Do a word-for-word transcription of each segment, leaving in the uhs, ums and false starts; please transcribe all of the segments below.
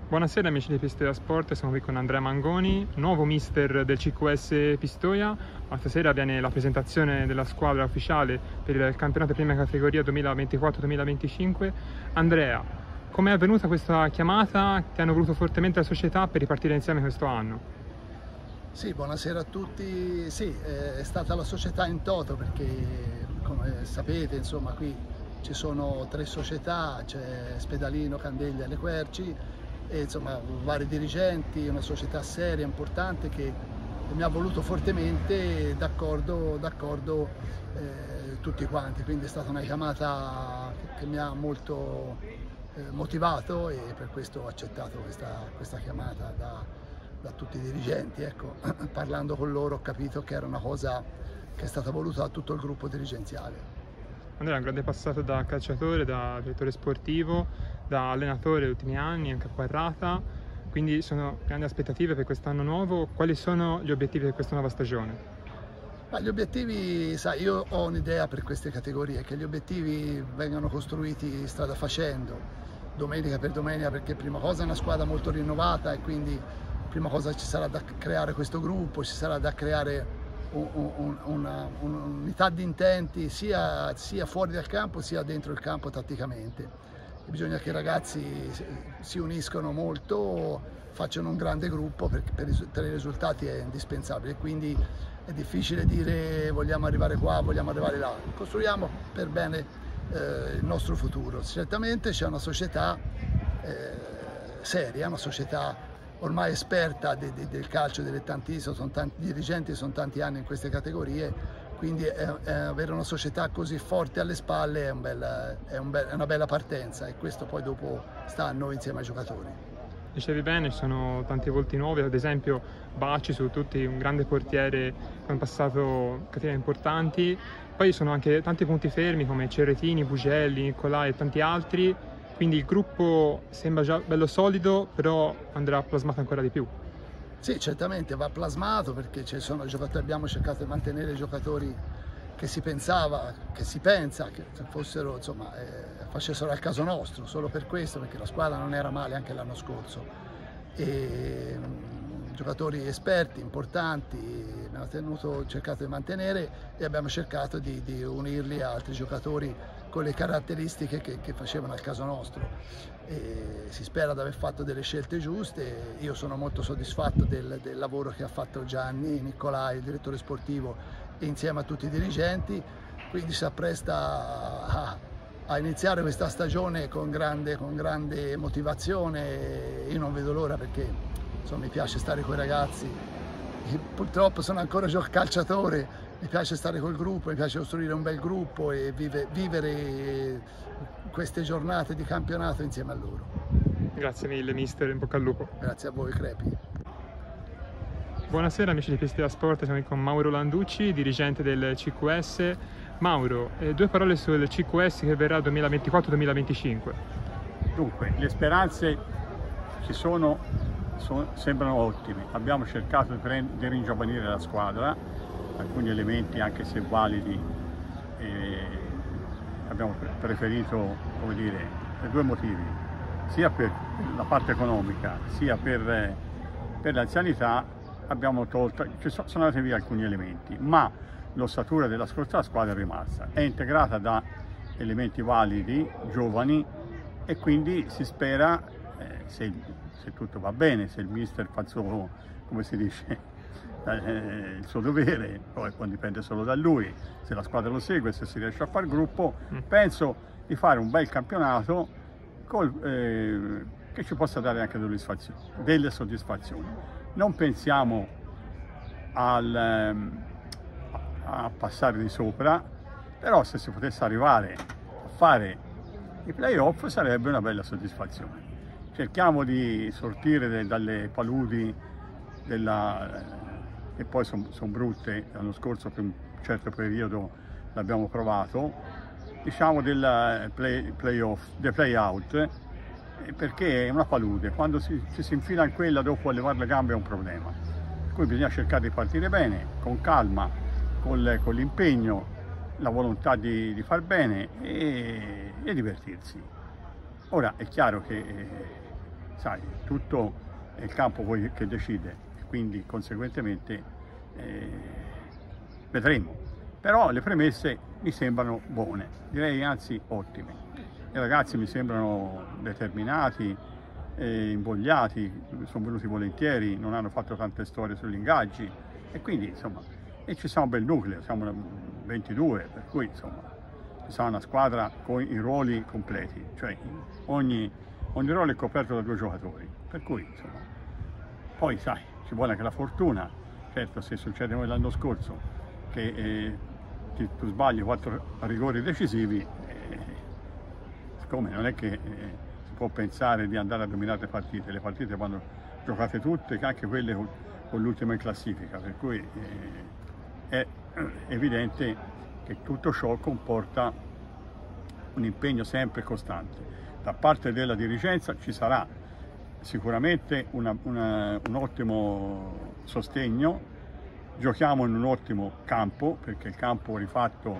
Buonasera amici di Pistoia Sport, siamo qui con Andrea Mangoni, nuovo mister del C Q S Pistoia. Stasera avviene la presentazione della squadra ufficiale per il campionato prima categoria duemilaventiquattro duemilaventicinque. Andrea, come è avvenuta questa chiamata? Ti hanno voluto fortemente la società per ripartire insieme questo anno? Sì, buonasera a tutti. Sì, è stata la società in toto perché, come sapete, insomma, qui ci sono tre società, c'è Spedalino, Candeglia e Le Querci, e insomma vari dirigenti, una società seria, importante, che mi ha voluto fortemente d'accordo d'accordo eh, tutti quanti, quindi è stata una chiamata che mi ha molto eh, motivato, e per questo ho accettato questa, questa chiamata da, da tutti i dirigenti. Ecco, parlando con loro ho capito che era una cosa che è stata voluta da tutto il gruppo dirigenziale. Andrea è un grande passato da calciatore, da direttore sportivo, da allenatore negli ultimi anni, anche a Quarrata, quindi sono grandi aspettative per quest'anno nuovo. Quali sono gli obiettivi di questa nuova stagione? Ma gli obiettivi, sai, io ho un'idea per queste categorie, che gli obiettivi vengano costruiti strada facendo, domenica per domenica, perché prima cosa è una squadra molto rinnovata e quindi prima cosa ci sarà da creare questo gruppo, ci sarà da creare un'unità di intenti sia, sia fuori dal campo sia dentro il campo tatticamente. E bisogna che i ragazzi si uniscono molto, facciano un grande gruppo, perché per, per i risultati è indispensabile. Quindi è difficile dire vogliamo arrivare qua, vogliamo arrivare là. Costruiamo per bene eh, il nostro futuro. Certamente c'è una società eh, seria, una società ormai esperta de, de, del calcio dilettantesco, sono tanti dirigenti, sono tanti anni in queste categorie, quindi è, è avere una società così forte alle spalle è, un bel, è, un bel, è una bella partenza, e questo poi dopo sta a noi insieme ai giocatori. Dicevi bene, ci sono tanti volti nuovi, ad esempio Bacci su tutti, un grande portiere che hanno passato catene importanti, poi ci sono anche tanti punti fermi come Cerretini, Bugelli, Nicolai e tanti altri. Quindi il gruppo sembra già bello solido, però andrà plasmato ancora di più. Sì, certamente va plasmato, perché ci sono giocatori, abbiamo cercato di mantenere i giocatori che si pensava, che si pensa che fossero, insomma, eh, facessero al caso nostro, solo per questo, perché la squadra non era male anche l'anno scorso. E, mh, giocatori esperti, importanti, abbiamo tenuto, cercato di mantenere, e abbiamo cercato di, di unirli a altri giocatori con le caratteristiche che, che facevano al caso nostro. E si spera di aver fatto delle scelte giuste. Io sono molto soddisfatto del, del lavoro che ha fatto Gianni, Nicolai, il direttore sportivo, e insieme a tutti i dirigenti, quindi si appresta a, a iniziare questa stagione con grande, con grande motivazione. Io non vedo l'ora, perché insomma, mi piace stare con i ragazzi, purtroppo sono ancora calciatore, mi piace stare col gruppo, mi piace costruire un bel gruppo e vive, vivere queste giornate di campionato insieme a loro. Grazie mille mister, in bocca al lupo. Grazie a voi Crepi. Buonasera amici di Pistoia Sport, siamo qui con Mauro Landucci, dirigente del C Q S. Mauro, eh, due parole sul C Q S che verrà duemilaventiquattro duemilaventicinque. Dunque, le speranze ci sono, sono, sembrano ottime. Abbiamo cercato di, di ringiovanire la squadra, alcuni elementi anche se validi eh, abbiamo preferito, come dire, per due motivi, sia per la parte economica sia per, per l'anzianità. Abbiamo tolto, ci sono andati via alcuni elementi, ma l'ossatura della scorsa squadra è rimasta, è integrata da elementi validi, giovani, e quindi si spera, eh, se, se tutto va bene, se il mister fa il suo, come si dice, eh, il suo dovere, poi, poi dipende solo da lui, se la squadra lo segue, se si riesce a fare gruppo, mm. penso di fare un bel campionato col, eh, che ci possa dare anche delle soddisfazioni. Delle soddisfazioni. Non pensiamo al, ehm, a passare di sopra, però se si potesse arrivare a fare i playoff sarebbe una bella soddisfazione. Cerchiamo di sortire de, dalle paludi della, che poi sono son brutte. L'anno scorso per un certo periodo l'abbiamo provato, diciamo del play, playoff, del play out, perché è una palude, quando si, ci si infila in quella dopo levare le gambe è un problema, per cui bisogna cercare di partire bene, con calma, con l'impegno, la volontà di, di far bene e, e divertirsi. Ora è chiaro che sai, tutto è il campo poi che decide, quindi conseguentemente eh, vedremo. Però le premesse mi sembrano buone, direi anzi ottime. I ragazzi mi sembrano determinati, eh, invogliati, sono venuti volentieri, non hanno fatto tante storie sugli ingaggi e quindi insomma, e ci siamo un bel nucleo, siamo ventidue, per cui insomma ci sarà una squadra con i ruoli completi, cioè ogni, ogni ruolo è coperto da due giocatori, per cui insomma, poi sai, ci vuole anche la fortuna, certo se succede come l'anno scorso che eh, ti, tu sbagli quattro rigori decisivi, eh, siccome non è che eh, si può pensare di andare a dominare le partite, le partite vanno giocate tutte, anche quelle con, con l'ultima in classifica, per cui eh, è evidente che tutto ciò comporta un impegno sempre costante. Da parte della dirigenza ci sarà sicuramente una, una, un ottimo sostegno, giochiamo in un ottimo campo, perché il campo rifatto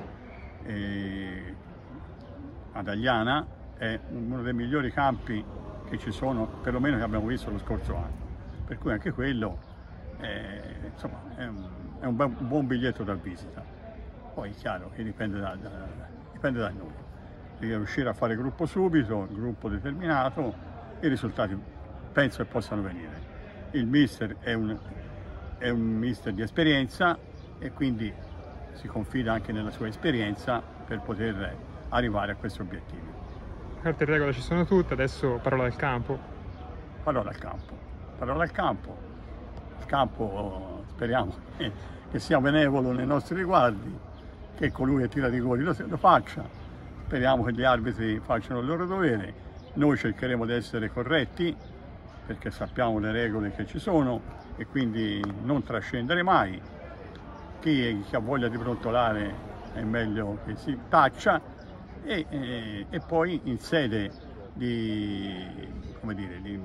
eh, ad Agliana è uno dei migliori campi che ci sono, perlomeno che abbiamo visto lo scorso anno, per cui anche quello è, insomma, è, un, è un, un buon biglietto da visita. Poi è chiaro che dipende da, da, dipende da noi, devi riuscire a fare gruppo subito, gruppo determinato, i risultati penso che possano venire. Il mister è un, è un mister di esperienza e quindi si confida anche nella sua esperienza per poter arrivare a questi obiettivi. Carte e regole ci sono tutte, adesso parola al campo. Parola al campo, parola al campo. Il campo speriamo che sia benevolo nei nostri riguardi, che colui che tira rigori lo, lo faccia. Speriamo che gli arbitri facciano il loro dovere. Noi cercheremo di essere corretti perché sappiamo le regole che ci sono e quindi non trascendere mai. Chi, chi ha voglia di brontolare è meglio che si taccia e, e, e poi in sede di, come dire, di,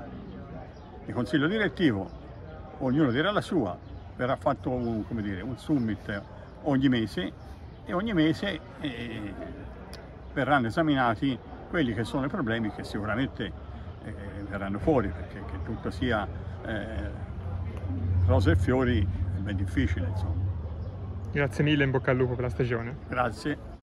di consiglio direttivo ognuno dirà la sua, verrà fatto un, come dire, un summit ogni mese e ogni mese eh, verranno esaminati quelli che sono i problemi che sicuramente eh, verranno fuori, perché che tutto sia eh, rose e fiori è ben difficile, insomma. Grazie mille, in bocca al lupo per la stagione. Grazie.